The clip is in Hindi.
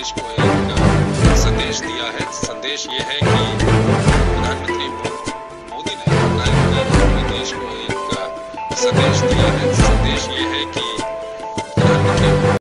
देश को एक संदेश दिया है। संदेश ये है कि प्रधानमंत्री मोदी ने पूरे देश को एक संदेश दिया है। संदेश ये है कि प्रधानमंत्री